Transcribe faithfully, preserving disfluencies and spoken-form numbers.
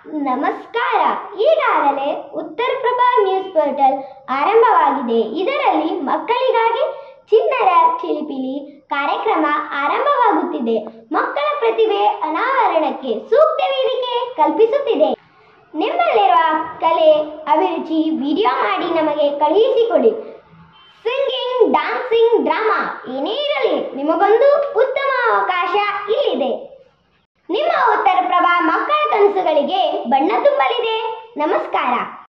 ನಮಸ್ಕಾರ. ಈಗಾಗಲೇ ಉತ್ತರ ಪ್ರಭಾ ನ್ಯೂಸ್ ಪೋರ್ಟಲ್ ಆರಂಭವಾಗಿದೆ. ಇದರಲ್ಲಿ ಮಕ್ಕಳಿಗಾಗಿ ಚಿಣ್ಣರ ಚಿಲಿಪಿಲಿ ಕಾರ್ಯಕ್ರಮ ಆರಂಭವಾಗುತ್ತಿದೆ. ಮಕ್ಕಳ ಪ್ರತಿಭೆ ಅನಾವರಣಕ್ಕೆ ಸೂಕ್ತ ವೇದಿಕೆ ಕಲ್ಪಿಸುತ್ತಿದೆ. ನಿಮ್ಮಲ್ಲಿರುವ ಕಲೆ ಅಭಿರುಚಿ ವಿಡಿಯೋ ಮಾಡಿ ನಮಗೆ ಕಳುಹಿಸಿಕೊಡಿ. ಸಿಂಗಿಂಗ್, ಡಾನ್ಸಿಂಗ್, ಡ್ರಾಮಾ ಏನೇ ಇರಲಿ, ನಿಮಗೊಂದು ಉತ್ತಮ ಅವಕಾಶ ಇಲ್ಲಿದೆ. ನಿಮ್ಮ ಉತ್ತರ ಪ್ರಭಾ ಮಕ್ಕಳ ಕನಸುಗಳಿಗೆ ಬಣ್ಣ ತುಂಬಲಿದೆ. ನಮಸ್ಕಾರ.